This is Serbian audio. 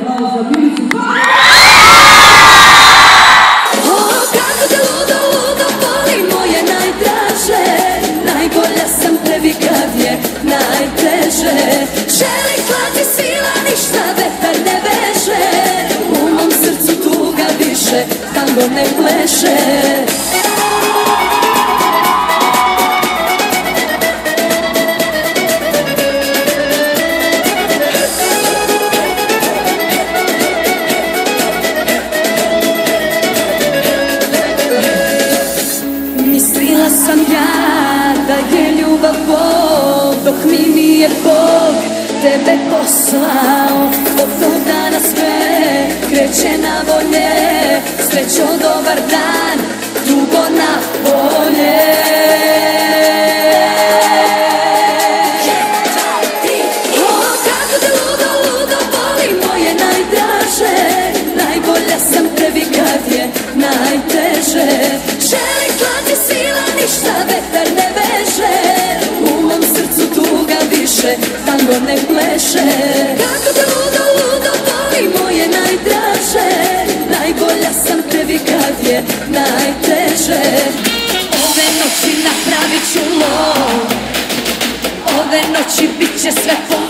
aplauz za Milicu. O, kako te ludo, ludo boli moje najdraže, najbolja sam tebi kad je najteže. Želim klati sila, ništa vetar ne veže, u mom srcu tuga više, tango ne pleše. Mislila sam ja da je ljubav Bog, dok mi nije Bog tebe poslao. Od tog dana sve kreće na bolje, srećo dobar dan, drugo na bolje. O, kako te ludo, ludo boli moje najdraže, najbolja sam tebi kad je najteže. Želim klati sila, ništa vetar ne veže, u mom srcu tuga više, tango ne pleše. Kako te ludo, ludo boli moje najdraže, najbolja sam tebi kad je najteže. Ove noći napravit ću lov, ove noći bit će sve po